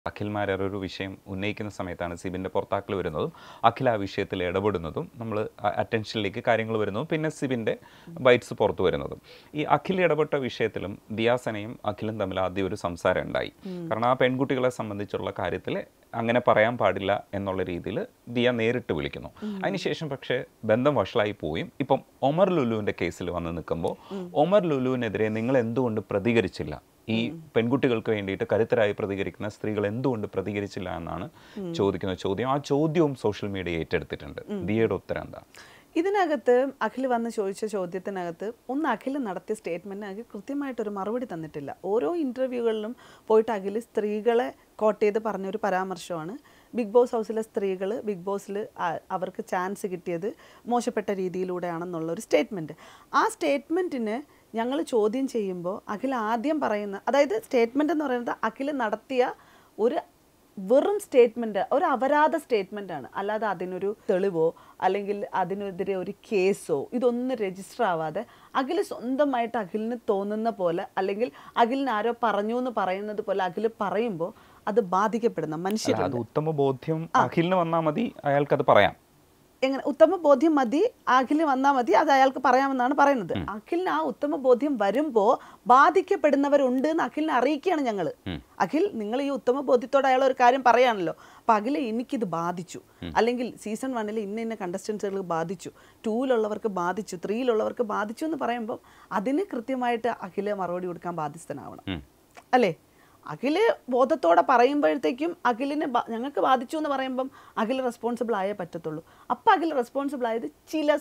അഖിൽ മാരാർ ഒരു വിഷയം ഉന്നയിക്കുന്ന സമയത്താണ് സിബിൻ്റെ പുറത്താക്കൽ വരുന്നതും അഖിൽ ആ വിഷയത്തിൽ ഇടപെടുന്നതും നമ്മൾ അറ്റൻഷനിലേക്ക് കാര്യങ്ങൾ വരുന്നതും പിന്നെ സിബിൻ്റെ ബൈറ്റ്സ് പുറത്തു വരുന്നതും ഈ അഖിൽ ഇടപെട്ട വിഷയത്തിലും ദിയാസനയും അഖിലും തമ്മിൽ ആദ്യം ഒരു സംസാരം ഉണ്ടായി. കാരണം ആ പെൺകുട്ടികളെ സംബന്ധിച്ചുള്ള കാര്യത്തിൽ അങ്ങനെ പറയാൻ പാടില്ല എന്നുള്ള രീതിയിൽ ദിയ നേരിട്ട് വിളിക്കുന്നു. അതിനുശേഷം പക്ഷേ ബന്ധം വഷളായി പോയും ഇപ്പം ഒമർ ലുലുവിൻ്റെ കേസിൽ വന്ന് നിൽക്കുമ്പോൾ ഒമർ ലുലുവിനെതിരെ നിങ്ങൾ എന്തുകൊണ്ട് പ്രതികരിച്ചില്ല, ഈ പെൺകുട്ടികൾക്ക് വേണ്ടിയിട്ട് കരുത്തരായി പ്രതികരിക്കുന്ന സ്ത്രീകൾ എന്തുകൊണ്ട് പ്രതികരിച്ചില്ല എന്നാണ് ചോദിക്കുന്ന ചോദ്യം. ആ ചോദ്യവും സോഷ്യൽ മീഡിയ ഏറ്റെടുത്തിട്ടുണ്ട്. ദിയയുടെ ഉത്തരം എന്താ? ഇതിനകത്ത് അഖിൽ വന്ന് ചോദിച്ച ചോദ്യത്തിനകത്ത് അഖിൽ നടത്തിയ സ്റ്റേറ്റ്മെൻറ്റിന് അഖിൽ കൃത്യമായിട്ടൊരു മറുപടി തന്നിട്ടില്ല. ഓരോ ഇൻ്റർവ്യൂകളിലും പോയിട്ട് അഖിൽ സ്ത്രീകളെ കോട്ട് ചെയ്ത് പറഞ്ഞൊരു പരാമർശമാണ് ബിഗ് ബോസ് ഹൗസിലെ സ്ത്രീകൾ ബിഗ് ബോസിൽ അവർക്ക് ചാൻസ് കിട്ടിയത് മോശപ്പെട്ട രീതിയിലൂടെയാണെന്നുള്ളൊരു സ്റ്റേറ്റ്മെൻറ്റ്. ആ സ്റ്റേറ്റ്മെൻറ്റിന് ഞങ്ങൾ ചോദ്യം ചെയ്യുമ്പോൾ അഖിൽ ആദ്യം പറയുന്ന, അതായത് സ്റ്റേറ്റ്മെൻറ്റ് എന്ന് പറയുന്നത് അഖിൽ നടത്തിയ ഒരു വെറും സ്റ്റേറ്റ്മെൻറ്റ്, ഒരു അപരാധ സ്റ്റേറ്റ്മെൻറ്റാണ്. അല്ലാതെ അതിനൊരു തെളിവോ അല്ലെങ്കിൽ അതിനെതിരെ ഒരു കേസോ ഇതൊന്നും രജിസ്റ്റർ ആവാതെ അഖിൽ സ്വന്തമായിട്ട് അഖിലിന് തോന്നുന്ന പോലെ അല്ലെങ്കിൽ അഖിലിന് ആരോ പറഞ്ഞു എന്ന് പറയുന്നത് പോലെ അഖിൽ പറയുമ്പോൾ അത് ബാധിക്കപ്പെടുന്ന മനുഷ്യരുണ്ട്. ഉത്തമ ബോധ്യം അഖിലിന് വന്നാൽ മതി, അയാൾക്കത് പറയാം. എങ്ങനെ ഉത്തമ ബോധ്യം മതി, അഖിൽ വന്നാൽ മതി, അത് അയാൾക്ക് പറയാമെന്നാണ് പറയുന്നത്. അഖിലിന് ആ ഉത്തമ ബോധ്യം വരുമ്പോൾ ബാധിക്കപ്പെടുന്നവരുണ്ട് എന്ന് അഖിലിനെ അറിയിക്കുകയാണ് ഞങ്ങൾ. അഖിൽ, നിങ്ങൾ ഈ ഉത്തമ ബോധ്യത്തോടെ അയാൾ ഒരു കാര്യം പറയാണല്ലോ, അപ്പം അഖിൽ എനിക്കിത് ബാധിച്ചു, അല്ലെങ്കിൽ സീസൺ 1 ഇന്ന കണ്ടസ്റ്റൻസുകൾക്ക് ബാധിച്ചു, 2-ലുള്ളവർക്ക് ബാധിച്ചു, 3-ലുള്ളവർക്ക് ബാധിച്ചു എന്ന് പറയുമ്പോൾ അതിന് കൃത്യമായിട്ട് അഖിൽ മറുപടി കൊടുക്കാൻ ബാധ്യസ്ഥനാവണം, അല്ലേ? അഖില് ബോധത്തോടെ പറയുമ്പോഴത്തേക്കും അഖിലിനെ ഞങ്ങൾക്ക് ബാധിച്ചു എന്ന് പറയുമ്പം അഖിൽ റെസ്പോൺസിബിൾ ആയേ പറ്റത്തുള്ളൂ. അപ്പം അഖിൽ റെസ്പോൺസിബിൾ ആയത് ചില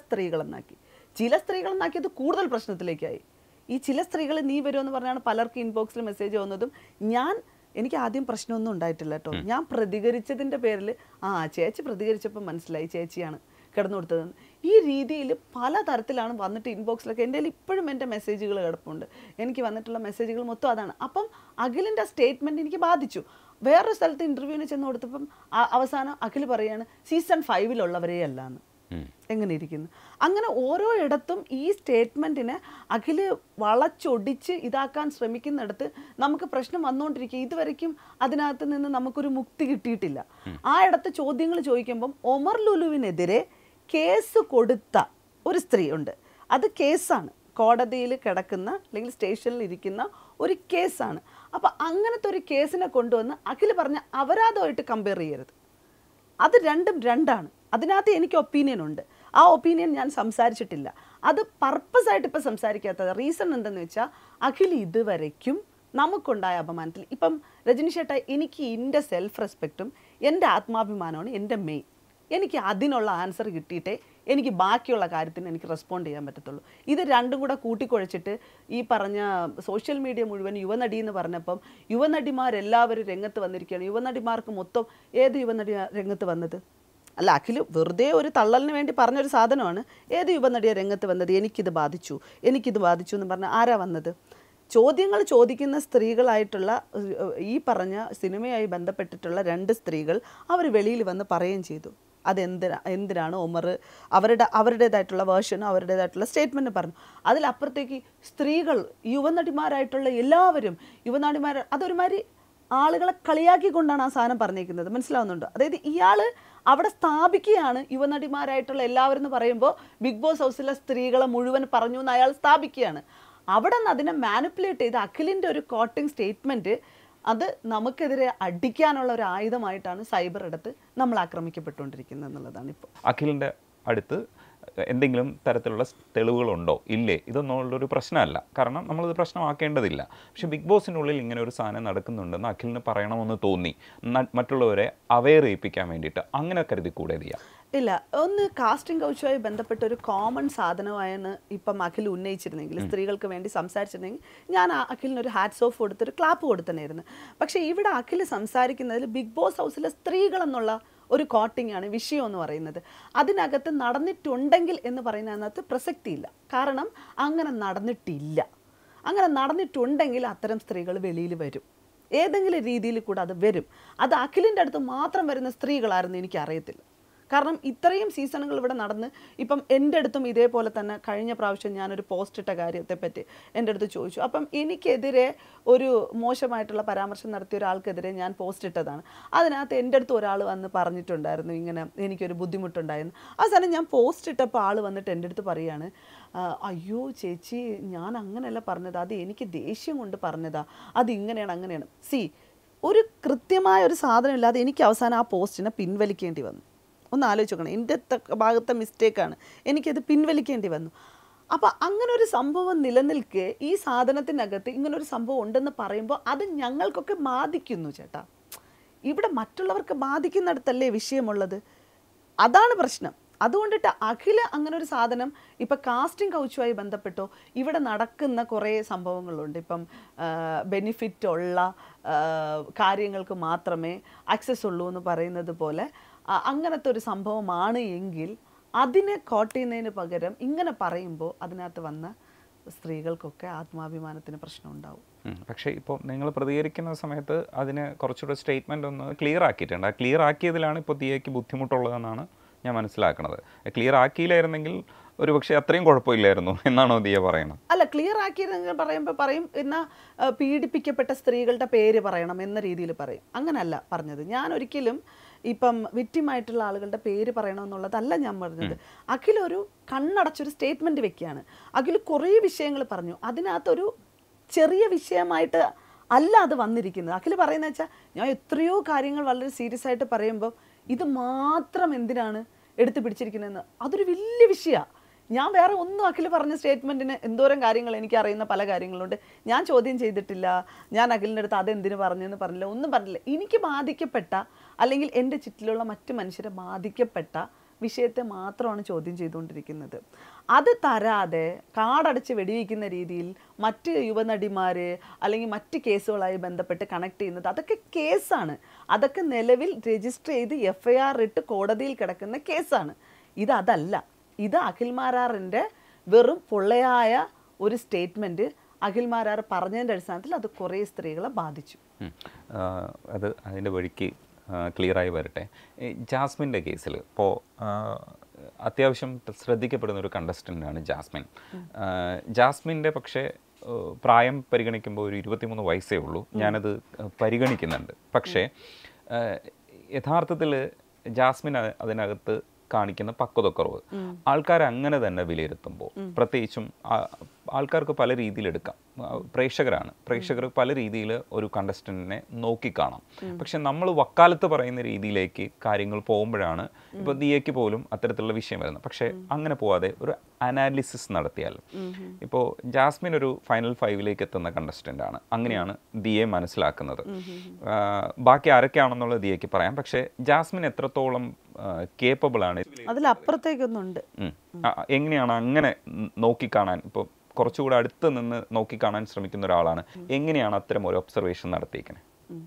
സ്ത്രീകളെന്നാക്കിയത് കൂടുതൽ പ്രശ്നത്തിലേക്കായി. ഈ ചില സ്ത്രീകൾ നീ വരുമെന്ന് പറഞ്ഞാണ് പലർക്ക് ഇൻബോക്സിൽ മെസ്സേജ് വന്നതും. എനിക്ക് ആദ്യം പ്രശ്നമൊന്നും ഉണ്ടായിട്ടില്ല കേട്ടോ. ഞാൻ പ്രതികരിച്ചതിൻ്റെ പേരിൽ ചേച്ചി പ്രതികരിച്ചപ്പോൾ മനസ്സിലായി ചേച്ചിയാണ് കിടന്നു കൊടുത്തതെന്ന്. ഈ രീതിയിൽ പലതരത്തിലാണ് വന്നിട്ട് ഇൻബോക്സിലൊക്കെ. എൻ്റെ ഇപ്പോഴും എൻ്റെ മെസ്സേജുകൾ കിടപ്പുണ്ട്. എനിക്ക് വന്നിട്ടുള്ള മെസ്സേജുകൾ മൊത്തം അതാണ്. അപ്പം അഖിലിൻ്റെ സ്റ്റേറ്റ്മെൻറ്റ് എനിക്ക് ബാധിച്ചു. വേറൊരു സ്ഥലത്ത് ഇൻ്റർവ്യൂവിന് ചെന്ന് കൊടുത്തപ്പം അവസാനം അഖിൽ പറയുകയാണ് സീസൺ 5-ലുള്ളവരേ അല്ല എന്ന്. എങ്ങനെ ഇരിക്കുന്നു? അങ്ങനെ ഓരോ ഇടത്തും ഈ സ്റ്റേറ്റ്മെൻറ്റിനെ അഖിൽ വളച്ചൊടിച്ച് ഇതാക്കാൻ ശ്രമിക്കുന്നിടത്ത് നമുക്ക് പ്രശ്നം വന്നുകൊണ്ടിരിക്കുക. ഇതുവരെയ്ക്കും അതിനകത്ത് നിന്ന് നമുക്കൊരു മുക്തി കിട്ടിയിട്ടില്ല. ആ ഇടത്ത് ചോദ്യങ്ങൾ ചോദിക്കുമ്പം ഒമർ ലുലുവിനെതിരെ കേസ് കൊടുത്ത ഒരു സ്ത്രീ ഉണ്ട്. അത് കേസാണ്, കോടതിയിൽ കിടക്കുന്ന അല്ലെങ്കിൽ സ്റ്റേഷനിൽ ഇരിക്കുന്ന ഒരു കേസാണ്. അപ്പം അങ്ങനത്തെ ഒരു കേസിനെ കൊണ്ടുവന്ന് അഖിൽ പറഞ്ഞ അപരാധമായിട്ട് കമ്പയർ ചെയ്യരുത്. അത് രണ്ടും രണ്ടാണ്. അതിനകത്ത് എനിക്ക് ഒപ്പീനിയൻ ഉണ്ട്. ആ ഒപ്പീനിയൻ ഞാൻ സംസാരിച്ചിട്ടില്ല. അത് പർപ്പസായിട്ട് ഇപ്പം സംസാരിക്കാത്തത് റീസൺ എന്തെന്ന് വെച്ചാൽ അഖിൽ ഇതുവരയ്ക്കും നമുക്കുണ്ടായ അപമാനത്തിൽ ഇപ്പം രജനി ചേട്ടാ, എനിക്ക് എൻ്റെ സെൽഫ് റെസ്പെക്റ്റും എൻ്റെ ആത്മാഭിമാനമാണ് എൻ്റെ മെയിൻ. എനിക്ക് അതിനുള്ള ആൻസർ കിട്ടിയിട്ടേ എനിക്ക് ബാക്കിയുള്ള കാര്യത്തിന് എനിക്ക് റെസ്പോണ്ട് ചെയ്യാൻ പറ്റത്തുള്ളൂ. ഇത് രണ്ടും കൂടെ കൂട്ടിക്കുഴച്ചിട്ട് ഈ പറഞ്ഞ സോഷ്യൽ മീഡിയ മുഴുവൻ യുവനടി എന്ന് പറഞ്ഞപ്പം യുവനടിമാരെല്ലാവരും രംഗത്ത് വന്നിരിക്കുകയാണ്. യുവനടിമാർക്ക് മൊത്തം ഏത് യുവനടി രംഗത്ത് വന്നത്? അല്ല, അഖിൽ വെറുതെ ഒരു തള്ളലിന് വേണ്ടി പറഞ്ഞൊരു സാധനമാണ്. ഏത് യുവനടിയാണ് രംഗത്ത് വന്നത്? എനിക്കിത് ബാധിച്ചു എന്ന് പറഞ്ഞാൽ ആരാ വന്നത്? ചോദ്യങ്ങൾ ചോദിക്കുന്ന സ്ത്രീകളായിട്ടുള്ള ഈ പറഞ്ഞ സിനിമയായി ബന്ധപ്പെട്ടിട്ടുള്ള 2 സ്ത്രീകൾ അവർ വെളിയിൽ വന്ന് പറയുകയും ചെയ്തു. എന്തിനാണ് ഒമർ അവരുടേതായിട്ടുള്ള വേർഷനും അവരുടേതായിട്ടുള്ള സ്റ്റേറ്റ്മെൻറ്റ് പറഞ്ഞു. അതിലപ്പുറത്തേക്ക് സ്ത്രീകൾ യുവനടിമാരായിട്ടുള്ള എല്ലാവരും അതൊരുമാതിരി ആളുകളെ കളിയാക്കിക്കൊണ്ടാണ് ആ സാധനം പറഞ്ഞേക്കുന്നത്. മനസ്സിലാവുന്നുണ്ടോ? അതായത് ഇയാൾ അവിടെ സ്ഥാപിക്കുകയാണ് യുവനടിമാരായിട്ടുള്ള എല്ലാവരും എന്ന് പറയുമ്പോൾ ബിഗ് ബോസ് ഹൗസിലെ സ്ത്രീകളെ മുഴുവൻ പറഞ്ഞു എന്ന് അയാൾ സ്ഥാപിക്കുകയാണ്. അവിടെ നിന്ന് അതിനെ മാനിപ്പുലേറ്റ് ചെയ്ത് അഖിലിൻ്റെ ഒരു കോട്ടിംഗ് സ്റ്റേറ്റ്മെൻറ്റ് അത് നമുക്കെതിരെ അടിക്കാനുള്ള ഒരു ആയുധമായിട്ടാണ് സൈബർ ഇടത്ത് നമ്മൾ ആക്രമിക്കപ്പെട്ടുകൊണ്ടിരിക്കുന്നത് എന്നുള്ളതാണ് ഇപ്പോൾ. അഖിലിൻ്റെ അടുത്ത് എന്തെങ്കിലും തരത്തിലുള്ള തെളിവുകളുണ്ടോ ഇല്ലേ ഇതൊന്നുള്ളൊരു പ്രശ്നമല്ല. കാരണം നമ്മളിത് പ്രശ്നമാക്കേണ്ടതില്ല. പക്ഷെ ബിഗ് ബോസിനുള്ളിൽ ഇങ്ങനെ ഒരു സാധനം നടക്കുന്നുണ്ടെന്ന് അഖിലിന് പറയണമെന്ന് തോന്നി മറ്റുള്ളവരെ അവെയർ ചെയ്യിപ്പിക്കാൻ വേണ്ടിയിട്ട് അങ്ങനെ കരുതിക്കൂടെ ചെയ്യാം? ഇല്ല, ഒന്ന് കാസ്റ്റിംഗ് കൗച്ചുമായി ബന്ധപ്പെട്ട ഒരു കോമൺ സാധനമായാണ് ഇപ്പം അഖിൽ ഉന്നയിച്ചിരുന്നെങ്കിൽ, സ്ത്രീകൾക്ക് വേണ്ടി സംസാരിച്ചിരുന്നെങ്കിൽ ഞാൻ അഖിലിനൊരു ഹാറ്റ്സ് ഓഫ് കൊടുത്തൊരു ക്ലാപ്പ് കൊടുത്തനായിരുന്നു. പക്ഷേ ഇവിടെ അഖിൽ സംസാരിക്കുന്നതിൽ ബിഗ് ബോസ് ഹൗസിലെ സ്ത്രീകളെന്നുള്ള ഒരു കോട്ടിംഗ് ആണ് വിഷയം എന്ന് പറയുന്നത്. അതിനകത്ത് നടന്നിട്ടുണ്ടെങ്കിൽ എന്ന് പറയുന്നതിനകത്ത് പ്രസക്തിയില്ല. കാരണം അങ്ങനെ നടന്നിട്ടില്ല. അങ്ങനെ നടന്നിട്ടുണ്ടെങ്കിൽ അത്തരം സ്ത്രീകൾ വെളിയിൽ വരും, ഏതെങ്കിലും രീതിയിൽ കൂടെ അത് വരും. അത് അഖിലിൻ്റെ അടുത്ത് മാത്രം വരുന്ന സ്ത്രീകളായിരുന്നു എനിക്കറിയത്തില്ല. കാരണം ഇത്രയും സീസണുകൾ ഇവിടെ നടന്ന് ഇപ്പം എൻ്റെ അടുത്തും ഇതേപോലെ തന്നെ കഴിഞ്ഞ പ്രാവശ്യം ഞാനൊരു പോസ്റ്റ് ഇട്ട കാര്യത്തെപ്പറ്റി എൻ്റെ അടുത്ത് ചോദിച്ചു. അപ്പം എനിക്കെതിരെ ഒരു മോശമായിട്ടുള്ള പരാമർശം നടത്തിയ ഒരാൾക്കെതിരെ ഞാൻ പോസ്റ്റ് ഇട്ടതാണ്. അതിനകത്ത് എൻ്റെ അടുത്ത് ഒരാൾ വന്ന് പറഞ്ഞിട്ടുണ്ടായിരുന്നു ഇങ്ങനെ എനിക്കൊരു ബുദ്ധിമുട്ടുണ്ടായിരുന്നു. അവസാനം ഞാൻ പോസ്റ്റ് ഇട്ടപ്പോൾ ആൾ വന്നിട്ട് എൻ്റെ അടുത്ത് പറയുകയാണ്, അയ്യോ ചേച്ചി ഞാൻ അങ്ങനെയല്ല പറഞ്ഞത്, അത് എനിക്ക് ദേഷ്യം കൊണ്ട് പറഞ്ഞതാ, അതിങ്ങനെയാണ് അങ്ങനെയാണ്. ഒരു കൃത്യമായ ഒരു സാധനം ഇല്ലാതെ എനിക്ക് അവസാനം ആ പോസ്റ്റിനെ പിൻവലിക്കേണ്ടി വന്നു. ഒന്ന് ആലോചിച്ച് നോക്കണം, എൻ്റെ ഭാഗത്തെ മിസ്റ്റേക്കാണ്, എനിക്കത് പിൻവലിക്കേണ്ടി വന്നു. അപ്പോൾ അങ്ങനെ ഒരു സംഭവം നിലനിൽക്കെ ഈ സാധനത്തിനകത്ത് ഇങ്ങനൊരു സംഭവം ഉണ്ടെന്ന് പറയുമ്പോൾ അത് ഞങ്ങൾക്കൊക്കെ ബാധിക്കുന്നു ചേട്ടാ. ഇവിടെ മറ്റുള്ളവർക്ക് ബാധിക്കുന്നിടത്തല്ലേ വിഷയമുള്ളത്, അതാണ് പ്രശ്നം. അതുകൊണ്ടിട്ട് അഖില അങ്ങനെ ഒരു സാധനം ഇപ്പം കാസ്റ്റിംഗ് കൗച്ചുമായി ബന്ധപ്പെട്ടോ ഇവിടെ നടക്കുന്ന കുറേ സംഭവങ്ങളുണ്ട്. ഇപ്പം ബെനിഫിറ്റ് ഉള്ള കാര്യങ്ങൾക്ക് മാത്രമേ ആക്സസ് ഉള്ളൂ എന്ന് പറയുന്നത് പോലെ അങ്ങനത്തെ ഒരു സംഭവമാണ് എങ്കിൽ അതിനെ കോട്ട് ചെയ്യുന്നതിന് പകരം ഇങ്ങനെ പറയുമ്പോൾ അതിനകത്ത് വന്ന സ്ത്രീകൾക്കൊക്കെ ആത്മാഭിമാനത്തിന് പ്രശ്നം ഉണ്ടാവും. പക്ഷേ ഇപ്പോൾ നിങ്ങൾ പ്രതികരിക്കുന്ന സമയത്ത് അതിന് കുറച്ചുകൂടെ സ്റ്റേറ്റ്മെൻ്റ് ഒന്ന് ക്ലിയർ ആക്കിയിട്ടുണ്ട്. ആ ക്ലിയർ ആക്കിയതിലാണ് ഇപ്പോൾ ദിയയ്ക്ക് ബുദ്ധിമുട്ടുള്ളതെന്നാണ് ഞാൻ മനസ്സിലാക്കുന്നത്. ക്ലിയർ ആക്കിയില്ലായിരുന്നെങ്കിൽ ഒരു പക്ഷേ അത്രയും കുഴപ്പമില്ലായിരുന്നു എന്നാണോ ദിയ പറയണം? അല്ല, ക്ലിയർ ആക്കിയിരുന്നെങ്കിൽ പറയും എന്നാൽ പീഡിപ്പിക്കപ്പെട്ട സ്ത്രീകളുടെ പേര് പറയണം എന്ന രീതിയിൽ പറയും. അങ്ങനല്ല പറഞ്ഞത്. ഞാൻ ഒരിക്കലും ഇപ്പം വിക്ടിമായിട്ടുള്ള ആളുകളുടെ പേര് പറയണമെന്നുള്ളതല്ല ഞാൻ പറഞ്ഞത്. അഖിലൊരു കണ്ണടച്ചൊരു സ്റ്റേറ്റ്മെൻറ്റ് വെക്കുകയാണ്. അഖിൽ കുറേ വിഷയങ്ങൾ പറഞ്ഞു, അതിനകത്തൊരു ചെറിയ വിഷയമായിട്ട് അല്ല അത് വന്നിരിക്കുന്നത്. അഖിൽ പറയുന്നത് വെച്ചാൽ ഞാൻ എത്രയോ കാര്യങ്ങൾ വളരെ സീരിയസ് ആയിട്ട് പറയുമ്പോൾ ഇത് മാത്രം എന്തിനാണ് എടുത്തു പിടിച്ചിരിക്കുന്നതെന്ന്, അതൊരു വലിയ വിഷയമാണ്. ഞാൻ വേറെ ഒന്നും അഖിൽ പറഞ്ഞ സ്റ്റേറ്റ്മെൻറ്റിന് എന്തോരം കാര്യങ്ങൾ എനിക്കറിയുന്ന പല കാര്യങ്ങളുണ്ട്. ഞാൻ ചോദ്യം ചെയ്തിട്ടില്ല, ഞാൻ അഖിലിൻ്റെ അടുത്ത് അതെന്തിനു പറഞ്ഞെന്ന് പറഞ്ഞില്ല, ഒന്നും പറഞ്ഞില്ല. എനിക്ക് ബാധിക്കപ്പെട്ട അല്ലെങ്കിൽ എൻ്റെ ചുറ്റിലുള്ള മറ്റു മനുഷ്യരെ ബാധിക്കപ്പെട്ട വിഷയത്തെ മാത്രമാണ് ചോദ്യം ചെയ്തുകൊണ്ടിരിക്കുന്നത്. അത് തരാതെ കാടടച്ച് വെടിവെക്കുന്ന രീതിയിൽ മറ്റ് യുവനടിമാർ അല്ലെങ്കിൽ മറ്റ് കേസുകളായി ബന്ധപ്പെട്ട് കണക്ട് ചെയ്യുന്നത് അതൊക്കെ കേസാണ്. അതൊക്കെ നിലവിൽ രജിസ്റ്റർ ചെയ്ത് FIR ഇട്ട് കോടതിയിൽ കിടക്കുന്ന കേസാണ്. ഇതല്ല. ഇത് അഖിൽ മാരാറിൻ്റെ വെറും പൊള്ളയായ ഒരു സ്റ്റേറ്റ്മെൻറ്റ് അഖിൽ മാരാർ പറഞ്ഞതിൻ്റെ അടിസ്ഥാനത്തിൽ അത് കുറേ സ്ത്രീകളെ ബാധിച്ചു. അത് അതിൻ്റെ വഴിക്ക് ക്ലിയറായി വരട്ടെ. ജാസ്മിൻ്റെ കേസിൽ ഇപ്പോൾ അത്യാവശ്യം ശ്രദ്ധിക്കപ്പെടുന്ന ഒരു കണ്ടസ്റ്റൻ്റാണ് ജാസ്മിൻ. ജാസ്മിൻ്റെ പക്ഷേ പ്രായം പരിഗണിക്കുമ്പോൾ ഒരു 23 വയസ്സേ ഉള്ളൂ. ഞാനത് പരിഗണിക്കുന്നുണ്ട്. പക്ഷേ യഥാർത്ഥത്തിൽ ജാസ്മിൻ അതിനകത്ത് കാണിക്കുന്ന പക്വതക്കുറവ് ആൾക്കാർ അങ്ങനെ തന്നെ വിലയിരുത്തുമ്പോൾ, പ്രത്യേകിച്ചും ആൾക്കാർക്ക് പല രീതിയിൽ എടുക്കാം. പ്രേക്ഷകർ പല രീതിയിൽ ഒരു കണ്ടസ്റ്റന്റിനെ നോക്കിക്കാണാം. പക്ഷെ നമ്മൾ വക്കാലത്ത് പറയുന്ന രീതിയിലേക്ക് കാര്യങ്ങൾ പോകുമ്പോഴാണ് ഇപ്പോൾ ദിയയ്ക്ക് പോലും അത്തരത്തിലുള്ള വിഷയം വരുന്നത്. പക്ഷെ അങ്ങനെ പോവാതെ ഒരു അനാലിസിസ് നടത്തിയാൽ, ഇപ്പോൾ ജാസ്മിൻ ഒരു ഫൈനൽ 5ലേക്ക് എത്തുന്ന കണ്ടസ്റ്റന്റ് ആണ്, അങ്ങനെയാണ് ദിയെ മനസ്സിലാക്കുന്നത്. ബാക്കി ആരൊക്കെയാണെന്നുള്ളത് ദിയയ്ക്ക് പറയാം. പക്ഷെ ജാസ്മിൻ എത്രത്തോളം കേപ്പബിൾ ആണ്, അതിലപ്പുറത്തേക്കൊന്നുണ്ട്, എങ്ങനെയാണ് അങ്ങനെ നോക്കിക്കാണാൻ, ഇപ്പോൾ കുറച്ചുകൂടെ അടുത്ത് നിന്ന് നോക്കിക്കാണാൻ ശ്രമിക്കുന്ന ഒരാളാണ്, എങ്ങനെയാണ് അത്തരം ഒരു ഒബ്സർവേഷൻ നടത്തിയിരിക്കുന്നത്?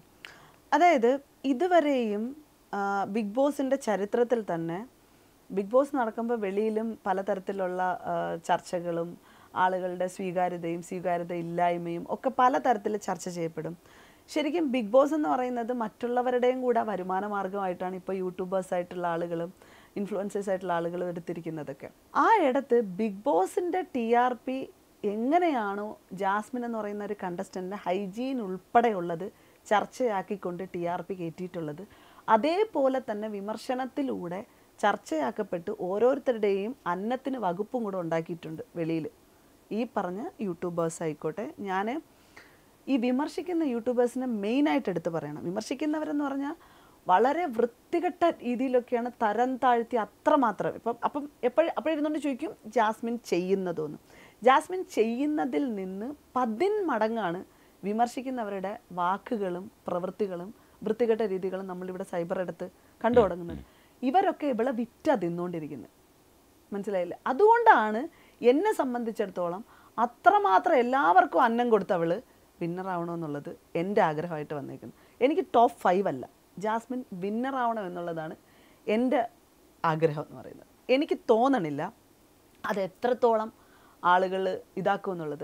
അതായത് ഇതുവരെയും ബിഗ് ബോസിൻ്റെ ചരിത്രത്തിൽ തന്നെ ബിഗ് ബോസ് നടക്കുമ്പോൾ വെളിയിലും പലതരത്തിലുള്ള ചർച്ചകളും ആളുകളുടെ സ്വീകാര്യതയില്ലായ്മയും ഒക്കെ പലതരത്തിൽ ചർച്ച ചെയ്യപ്പെടും. ശരിക്കും ബിഗ് ബോസ് എന്ന് പറയുന്നത് മറ്റുള്ളവരുടെയും കൂടെ വരുമാന മാർഗമായിട്ടാണ് ഇപ്പോൾ യൂട്യൂബേഴ്സായിട്ടുള്ള ആളുകളും ഇൻഫ്ലുവൻസേഴ്സ് ആയിട്ടുള്ള ആളുകളും എടുത്തിരിക്കുന്നതൊക്കെ. ആ ഇടത്ത് ബിഗ് ബോസിൻ്റെ TRP എങ്ങനെയാണോ ജാസ്മിൻ എന്ന് പറയുന്ന ഒരു കണ്ടസ്റ്റൻറ്റിന് ഹൈജീൻ ഉൾപ്പെടെയുള്ളത് ചർച്ചയാക്കിക്കൊണ്ട് TRP കയറ്റിയിട്ടുള്ളത്, അതേപോലെ തന്നെ വിമർശനത്തിലൂടെ ചർച്ചയാക്കപ്പെട്ട് ഓരോരുത്തരുടെയും അന്നത്തിന് വകുപ്പും കൂടെ ഉണ്ടാക്കിയിട്ടുണ്ട് വെളിയിൽ. ഈ പറഞ്ഞ യൂട്യൂബേഴ്സ് ആയിക്കോട്ടെ, ഞാൻ ഈ വിമർശിക്കുന്ന യൂട്യൂബേഴ്സിനെ മെയിനായിട്ട് എടുത്ത് പറയണം. വിമർശിക്കുന്നവരെന്ന് പറഞ്ഞാൽ വളരെ വൃത്തികെട്ട രീതിയിലൊക്കെയാണ് തരം താഴ്ത്തി അത്രമാത്രം. അപ്പം അപ്പോഴിരുന്നുകൊണ്ട് ചോദിക്കും ജാസ്മിൻ ചെയ്യുന്നതൊന്നും. ജാസ്മിൻ ചെയ്യുന്നതിൽ നിന്ന് 10 മടങ്ങാണ് വിമർശിക്കുന്നവരുടെ വാക്കുകളും പ്രവൃത്തികളും വൃത്തികെട്ട രീതികളും നമ്മളിവിടെ സൈബർ എടുത്ത് കണ്ടു തുടങ്ങുന്നത്. ഇവരൊക്കെ ഇവിടെ തിന്നുകൊണ്ടിരിക്കുന്നത്, മനസ്സിലായില്ലേ? അതുകൊണ്ടാണ് എന്നെ സംബന്ധിച്ചിടത്തോളം അത്രമാത്രം എല്ലാവർക്കും അന്നം കൊടുത്തവള് വിന്നറാവണമെന്നുള്ളത് എൻ്റെ ആഗ്രഹമായിട്ട് വന്നേക്കുന്നത്. എനിക്ക് ടോപ്പ് 5 അല്ല, ജാസ്മിൻ വിന്നറാവണം എന്നുള്ളതാണ് എൻ്റെ ആഗ്രഹം എന്ന് പറയുന്നത്. എനിക്ക് തോന്നണില്ല അത് എത്രത്തോളം ആളുകൾ ഇതാക്കുമെന്നുള്ളത്.